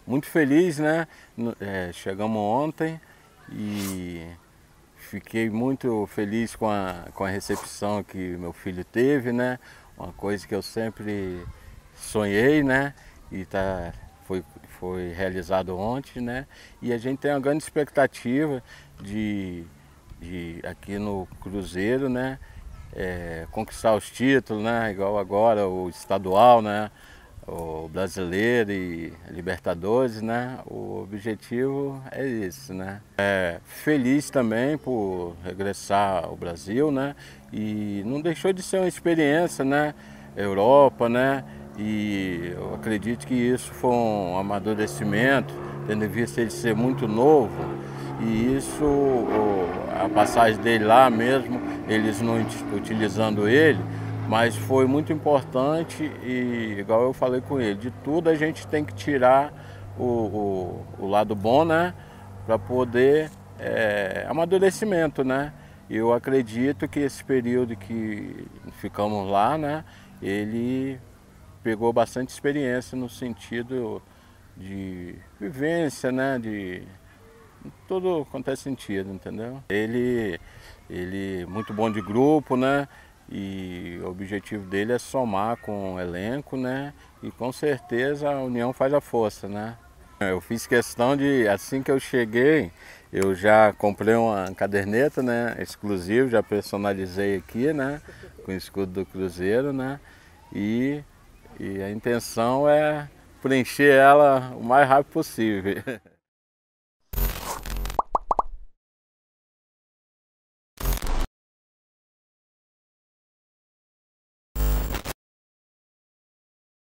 muito feliz, né? Chegamos ontem e fiquei muito feliz com a recepção que meu filho teve, né? Uma coisa que eu sempre sonhei, né? E foi realizado ontem, né? E a gente tem uma grande expectativa de aqui no Cruzeiro, né? Conquistar os títulos, né? Igual agora o estadual, né? O brasileiro e Libertadores, né? O objetivo é esse, né? Feliz também por regressar ao Brasil, né? E não deixou de ser uma experiência, né? Europa, né? E eu acredito que isso foi um amadurecimento, tendo em vista ele ser muito novo. E isso, a passagem dele lá mesmo, eles não utilizando ele, mas foi muito importante e, igual eu falei com ele, de tudo a gente tem que tirar o lado bom, né? Para poder amadurecimento, né? Eu acredito que esse período que ficamos lá, né? Ele pegou bastante experiência no sentido de vivência, né? De tudo quanto é sentido, entendeu? Ele muito bom de grupo, né? E o objetivo dele é somar com o elenco, né? E com certeza a união faz a força, né? Eu fiz questão de, assim que eu cheguei, eu já comprei uma caderneta, né? Exclusiva, já personalizei aqui, né? Com o escudo do Cruzeiro, né? E, e a intenção é preencher ela o mais rápido possível.